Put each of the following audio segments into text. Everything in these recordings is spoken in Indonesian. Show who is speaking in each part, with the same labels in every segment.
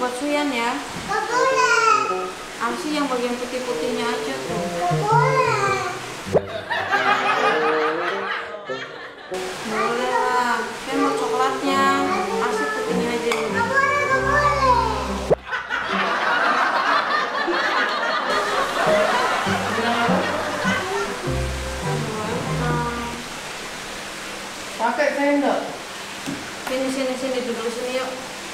Speaker 1: buat Suyan ya.
Speaker 2: Gak boleh.
Speaker 1: Alsi yang bagian putih-putihnya aja tuh.
Speaker 2: Gak boleh.
Speaker 1: Boleh lah. Saya mau coklatnya. Alsi putihnya aja ini.
Speaker 2: Gak boleh, gak boleh.
Speaker 3: Pakai sendok.
Speaker 1: Sini duduk sini yuk.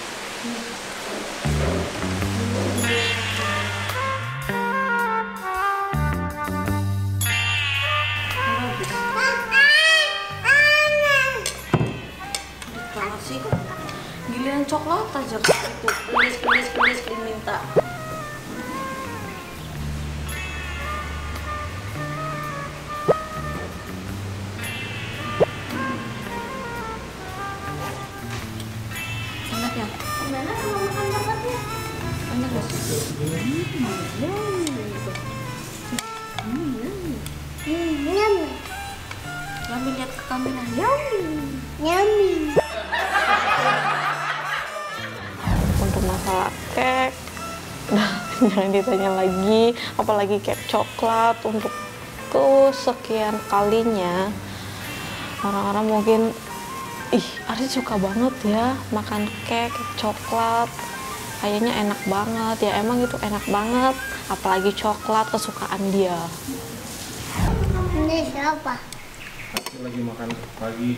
Speaker 1: Banget sih, giliran coklat aja itu please diminta. Enak ya?
Speaker 2: Gimana kalau makan coklatnya?
Speaker 1: Enak gak sih?
Speaker 2: Yummy.
Speaker 1: Kami lihat ke kamera.
Speaker 2: Yummy.
Speaker 3: Untuk masalah cake, nah jangan ditanya lagi, apalagi cake coklat. Untuk kesekian kalinya orang-orang mungkin, ih Ari suka banget ya makan cake coklat, kayaknya enak banget ya. Emang itu enak banget, apalagi coklat kesukaan dia.
Speaker 2: Ini siapa?
Speaker 4: Pasti lagi makan pagi.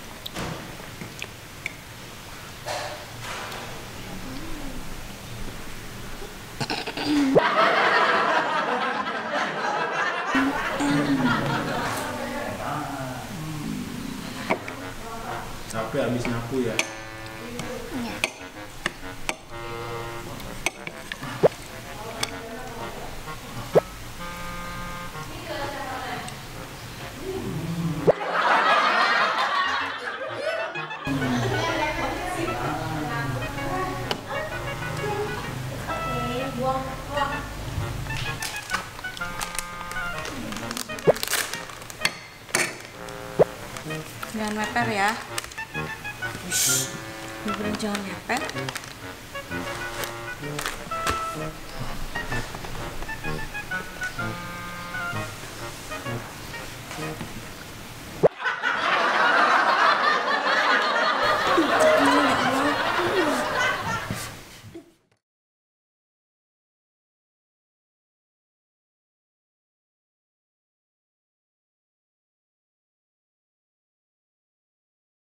Speaker 4: Capek habis nyapu ya.
Speaker 1: Jangan meper ya. Bener jangan meper.